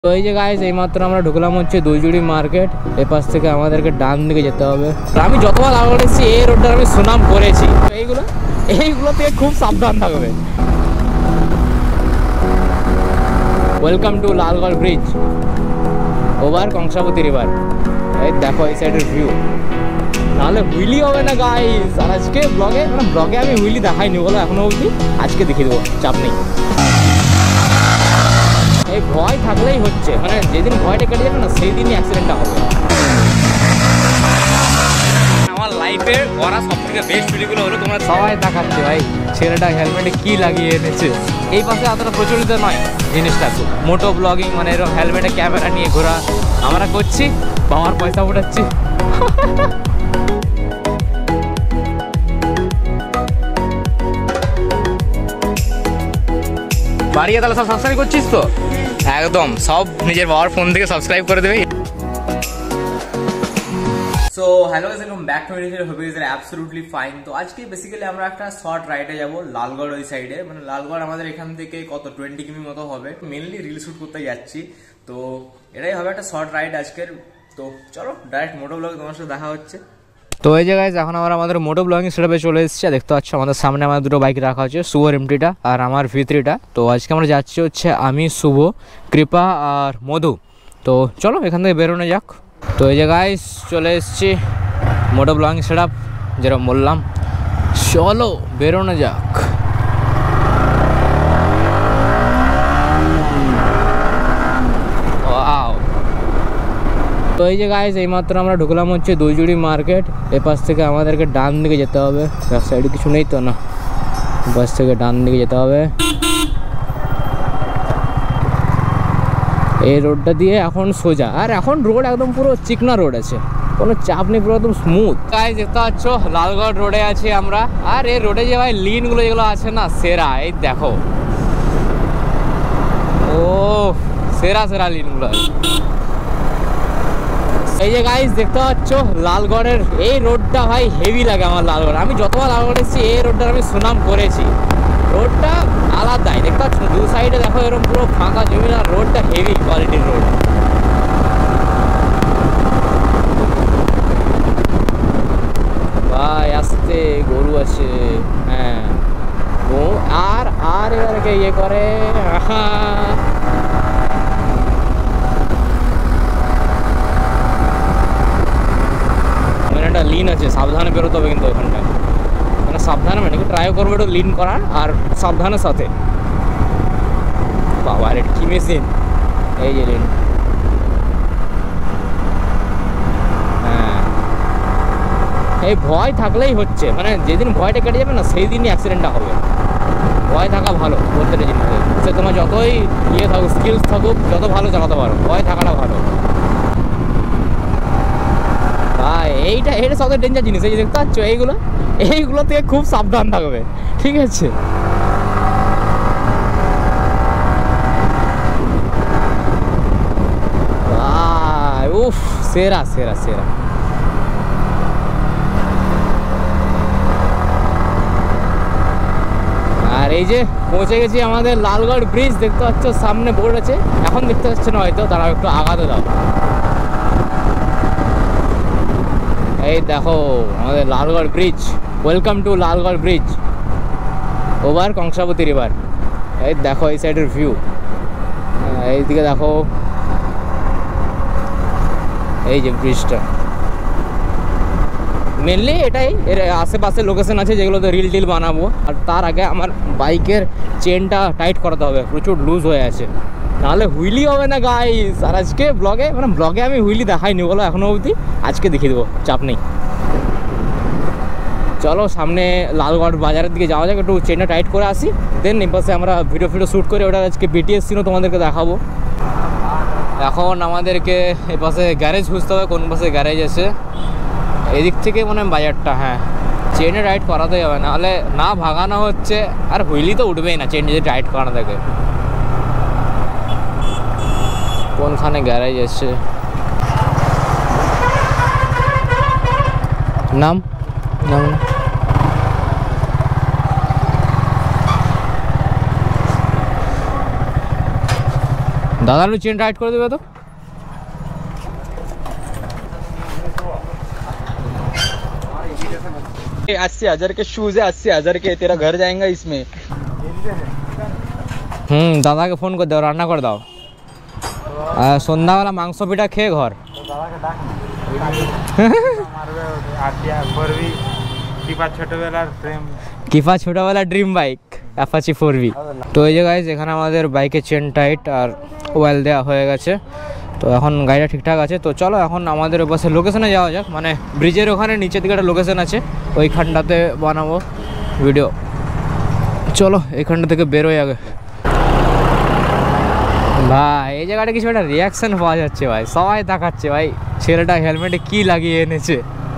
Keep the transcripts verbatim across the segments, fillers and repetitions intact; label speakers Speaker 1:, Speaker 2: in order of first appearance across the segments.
Speaker 1: তো এই যে গাইস এইমাত্র আমরা ঢুকলাম হচ্ছে দুইজুড়ি মার্কেট। এ পাশ থেকে আমাদেরকে ডান দিকে যেতে হবে। আমি যতবার লালগড় এসেছি এই রোডটার আমি সুনাম করেছি। এইগুলো এইগুলো থেকে খুব সাবধান থাকবে। Welcome to Lalgarh bridge over Kangsabati river. এই দেখো এই সাইডের ভিউ, নাহলে হুইলি হবে না গাইস। আর আজকে ব্লগে মানে ব্লগে আমি হুইলি দেখাইনি বলো এখনো অবধি, আজকে দেখিয়ে দেবো, চাপ নেই। এই ভয় থাকলেই হচ্ছে, মানে যেদিন ভয়টা কেটে যাবে না সেই দিনই অ্যাক্সিডেন্টটা হবে।
Speaker 2: আমার লাইফে করা সব থেকে বেস্ট ভিডিওগুলো হলো তোমরা
Speaker 1: সবাই দেখাচ্ছে ভাই ছেলেটা হেলমেটে কি লাগিয়ে এনেছে। এই পাশে এতটা প্রচলিত নয় জিনিসটা, মোটো ব্লগিং মানে এরকম হেলমেটে ক্যামেরা নিয়ে ঘোরা আমরা করছি, বাবার পয়সা উঠাচ্ছি।
Speaker 2: বাড়িয়ে তাহলে সব সাবস্ক্রাইব করছিস তো? একদম সব নিজের বাবার ফোন থেকে সাবস্ক্রাইব করে দেবে। So hello guys, welcome back to my video. Hope you are absolutely fine. তো আজকে বেসিক্যালি আমরা একটা শর্ট রাইডে যাব লালগড় ওই সাইডে। মানে লালগড় আমাদের এখান থেকে কত টোয়েন্টি কিমি মতো হবে। মেনলি রিল শুট করতে যাচ্ছি, তো এটাই হবে একটা শর্ট রাইড আজকের। তো চলো ডাইরেক্ট মোটো ব্লগ তোমার সাথে দেখা হচ্ছে।
Speaker 1: তো এই যে গাইস এখন আমরা আমাদের মোটো ব্লগিং সেটআপে চলে এসেছি। দেখতে পাচ্ছ আমাদের সামনে আমার দুটো বাইক রাখা হচ্ছে, শুভর এমটিটা আর আমার ভি থ্রিটা। তো আজকে আমরা যাচ্ছি হচ্ছে আমি, শুভ, কৃপা আর মধু। তো চলো এখান থেকে বেরোনো যাক। তো এই যে গাইস চলে এসেছি মোটো ব্লগিং সেটআপ, যেরকম বললাম চলো বেরোনো যাক। তো এই যে গাইস এইমাত্র আমরা ঢুকলাম হচ্ছে দুইজুড়ি মার্কেট। এ পাশ থেকে আমাদেরকে ডান দিকে যেতে হবে। ব্যাক সাইডে কিছু নেই তো না, বাস থেকে ডান দিকে যেতে হবে। এই রোডটা দিয়ে এখন সোজা, আর এখন রোড একদম পুরো চিকনা রোড আছে, কোনো চাপ নেই, পুরো একদম স্মুথ। গাইস দেখতে পাচ্ছ লালগড় রোডে আছি আমরা। আর এই রোডে যে ভাই লিনগুলো যেগুলো আছে না সেরা, এই দেখো ও সেরা সেরা লিনগুলো আছে। এই যে গাইস দেখতে পাচ্ছ লালগড়ের এই রোডটা ভাই হেভি লাগে আমার লালগড়। আমি যতবার লালগড় এসেছি এই রোডটার আমি সুনাম করেছি। রোডটা আলাদাই, দেখতে পাচ্ছ দু সাইডে দেখো এরকম পুরো ফাঁকা জমি, না রোডটা হেভি কোয়ালিটির রোড। ভাই আসতে গরু আছে, হ্যাঁ ও আর আর এবারকে ইয়ে করে। একটা লিন আছে, সাবধানে বেরোতে হবে কিন্তু ওখানটায়, মানে সাবধানে মানে ট্রাই করবে একটু লিন করার আর সাবধানের সাথে। বাবা রে কি মেশিন, এই যে লিন, হ্যাঁ এই ভয় থাকলেই হচ্ছে, মানে যেদিন ভয়টা কেটে যাবে না সেই দিনই অ্যাক্সিডেন্টটা হবে। ভয় থাকা ভালো প্রত্যেকটা জিনিসে, সে তোমার যতই ইয়ে থাকুক, স্কিলস থাকুক, যত ভালো চালাতে পারো, ভয় থাকাটা ভালো। এইটা এটা সবথেকে ডেঞ্জার জিনিস। এই যে দেখতে পাচ্ছ এইগুলো এইগুলো থেকে খুব সাবধান থাকবে, ঠিক আছে? উফ সেরা সেরা সেরা। আর এই যে পৌঁছে গেছি আমাদের লালগড় ব্রিজ। দেখতে পাচ্ছ সামনে বোর্ড আছে, এখন দেখতে পাচ্ছ না হয়তো, তারা একটু আগাতে দাও। এই দেখো আমাদের Lalgarh bridge. Welcome to Lalgarh bridge over Kangsabati river. এই দেখো এই সাইডের ভিউ, এইদিকে দেখো এই যে ব্রিজটা। মেনলি এটাই, এর আশেপাশে লোকেশন আছে যেগুলোতে রিল টিল বানাবো। আর তার আগে আমার বাইকের চেনটা টাইট করাতে হবে, প্রচুর লুজ হয়ে আছে, নাহলে হুইলি হবে না গাইস। আর আজকে ব্লগে মানে ব্লগে আমি হুইলি দেখাইনি বলো এখনো অবধি, আজকে দেখিয়ে দেবো, চাপ নেই। চলো সামনে লালগড় বাজারের দিকে যাওয়া যাক, একটু চেনটা টাইট করে আসি, দেন এই পাশে আমরা ভিডিও ফিডিও শ্যুট করে ওটা আজকে বিটিএস সিনও তোমাদেরকে দেখাবো। এখন আমাদেরকে এই পাশে গ্যারেজ খুঁজতে হবে, কোন পাশে গ্যারেজ আছে। এদিক থেকে মনে হয় বাজারটা, হ্যাঁ চেনে টাইট করাতেই হবে, নাহলে না ভাগানো হচ্ছে আর হুইলি তো উঠবেই না চেন যদি টাইট করানো থাকে। কোনখানে গ্যারেজ আছে, নাম নাম দাদা একটু চেন টাইট করে দেবে তো।
Speaker 3: अस्सी हजार के शूज है, अस्सी हजार के, तेरा घर जाएगा इसमें।
Speaker 1: হুম দাদাকে ফোন করে দাও, রান্না করে দাও। আর সন্ধ্যাবেলা মাংস পিঠা খেয়ে ঘর। কিফা ছোটবেলার dream bike Apache four V. তো এই যে গাইজ এখানে আমাদের বাইকের চেন টাইট আর ওয়েল দেওয়া হয়ে গেছে, তো এখন গাড়িটা ঠিকঠাক আছে। তো চলো এখন আমাদের পাশে লোকেশনে যাওয়া যাক, মানে ব্রিজের ওখানে নিচের দিকে একটা লোকেশন আছে, ওইখানটাতে বানাবো ভিডিও। চলো এইখানটা থেকে বেরোই আগে। ভাই এই জায়গাটা কিছু একটা রিয়াকশন পাওয়া যাচ্ছে ভাই, সবাই তাকাচ্ছে ভাই ছেলেটা হেলমেটে কি লাগিয়ে এনেছে।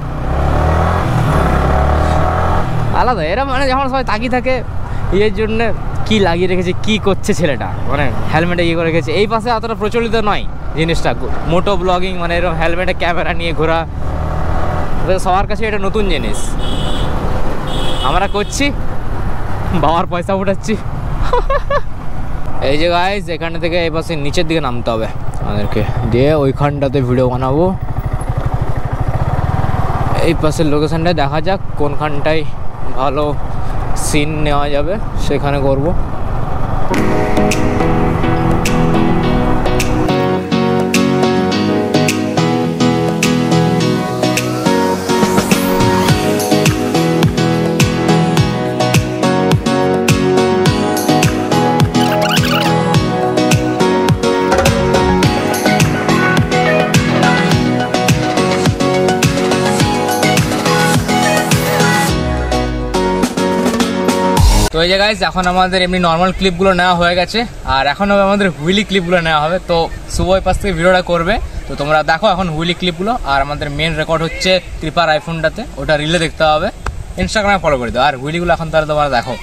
Speaker 1: আলাদা এরা মানে যখন সবাই তাকিয়ে থাকে ইয়ের জন্য কি লাগিয়ে রেখেছে, কি করছে ছেলেটা, মানে হেলমেটে ইয়ে করে রেখেছে। এই পাশে অতটা প্রচলিত নয় জিনিসটা, মোটো ব্লগিং মানে এরকম হেলমেটে ক্যামেরা নিয়ে ঘোরা সবার কাছে এটা নতুন জিনিস। আমরা করছি, বাবার পয়সা উঠাচ্ছি। এই যে গাইজ এখান থেকে এই পাশে নিচের দিকে নামতে হবে আমাদেরকে, দিয়ে ওইখানটাতে ভিডিও বানাবো। এই পাশের লোকেশানটায় দেখা যাক কোনখানটায় ভালো সিন নেওয়া যাবে, সেখানে করব। তো এই যে গাইস এখন আমাদের এমনি নর্মাল ক্লিপগুলো নেওয়া হয়ে গেছে, আর এখন হবে আমাদের হুইলি ক্লিপগুলো নেওয়া হবে। তো শুভ ওই পাশ থেকে ভিডিওটা করবে, তো তোমরা দেখো এখন হুইলি ক্লিপগুলো। আর আমাদের মেন রেকর্ড হচ্ছে কৃপার আইফোনটাতে, ওটা রিলে দেখতে হবে, ইনস্টাগ্রামে ফলো করে দাও। আর হুইলিগুলো এখন তাহলে তোমরা দেখো।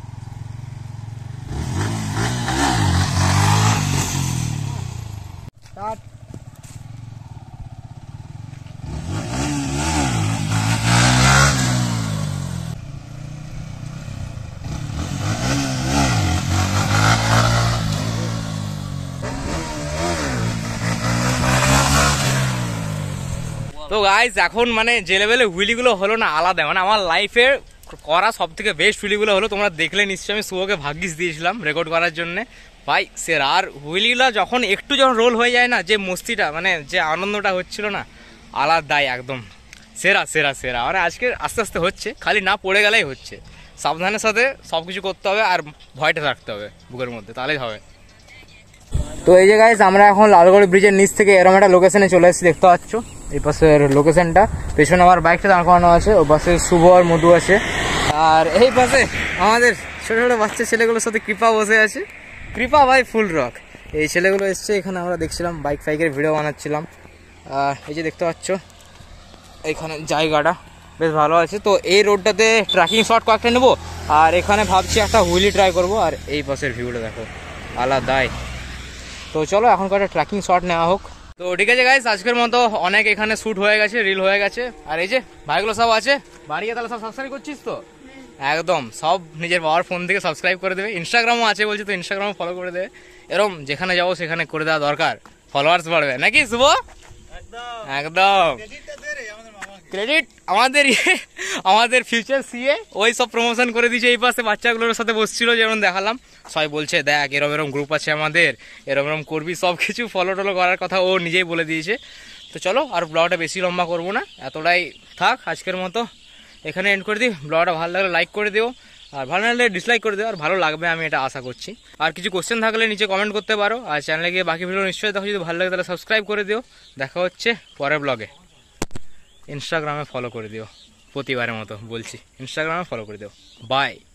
Speaker 1: তো গাইজ এখন মানে যে লেভেলে হুইলিগুলো হলো না আলাদা, মানে আমার লাইফের করা সব থেকে বেস্ট হুইলিগুলো হলো। তোমরা দেখলে নিশ্চয়ই আমি শুভকে ভাগ্যিস দিয়েছিলাম রেকর্ড করার জন্য ভাই সেরা। আর হুইলিগুলো যখন একটু যখন রোল হয়ে যায় না, যে মস্তিটা মানে যে আনন্দটা হচ্ছিল না আলাদাই একদম সেরা সেরা সেরা। মানে আজকে আস্তে আস্তে হচ্ছে, খালি না পড়ে গেলেই হচ্ছে। সাবধানের সাথে সব কিছু করতে হবে আর ভয়টা রাখতে হবে বুকের মধ্যে, তাহলেই হবে। তো এই যে গাইজ আমরা এখন লালগড় ব্রিজের নিচ থেকে এরকম একটা লোকেশনে চলে এসেছি, দেখতে পাচ্ছ এই পাশের লোকেশনটা। পেছনে আমার বাইকটা দাঁড় করানো আছে, ও পাশে শুভ আর মধু আছে, আর এই পাশে আমাদের ছোটো ছোটো বাচ্চা ছেলেগুলোর সাথে কৃপা বসে আছে। কৃপা ভাই ফুল রক, এই ছেলেগুলো এসছে এখানে, আমরা দেখছিলাম বাইক ফাইকের ভিডিও বানাচ্ছিলাম। আর এই যে দেখতে পাচ্ছ এখানে জায়গাটা বেশ ভালো আছে। তো এই রোডটাতে ট্র্যাকিং শট কয়েকটা নেবো, আর এখানে ভাবছি একটা হুইলি ট্রাই করবো। আর এই পাশের ভিউটা দেখো আলাদাই। তো চলো এখন কয়েকটা ট্র্যাকিং শট নেওয়া হোক। তো ঠিক আছে গাইস, আজকের মতো অনেক এখানে শ্যুট হয়ে গেছে, রিল হয়ে গেছে। আর এই যে ভাইগুলো সব আছে বাড়িয়ে, তাহলে সব সাবস্ক্রাইব করছিস তো? একদম সব নিজের বাবার ফোন থেকে সাবস্ক্রাইব করে দেবে। ইনস্টাগ্রামও আছে বলছে, তো ইনস্টাগ্রামও ফলো করে দেবে। এরকম যেখানে যাবো সেখানে করে দেওয়া দরকার, ফলোয়ার্স বাড়বে নাকি শুভ? একদম ক্রেডিট আমাদের আমাদের ফিউচার সিএ ওই সব প্রমোশন করে দিয়েছে। এই পাশে বাচ্চাগুলোর সাথে বসছিল, যেমন দেখালাম, সবাই বলছে দেখ এরম এরম গ্রুপ আছে আমাদের, এরম এরম করবি, সব কিছু ফলো টলো করার কথা ও নিজেই বলে দিয়েছে। তো চলো আর ব্লগটা বেশি লম্বা করবো না, এতটাই থাক আজকের মতো, এখানে এন্ড করে দিই। ব্লগটা ভালো লাগলে লাইক করে দিও, আর ভালো লাগলে ডিসলাইক করে দিও। আর ভালো লাগবে আমি এটা আশা করছি। আর কিছু কোশ্চেন থাকলে নিচে কমেন্ট করতে পারো, আর চ্যানেলে গিয়ে বাকি ভিডিও নিশ্চয়ই দেখো। যদি ভালো লাগে তাহলে সাবস্ক্রাইব করে দিও। দেখা হচ্ছে পরের ব্লগে। ইনস্টাগ্রামে ফলো করে দিও, প্রতিবারের মতো বলছি, ইনস্টাগ্রামে ফলো করে দিও। বাই।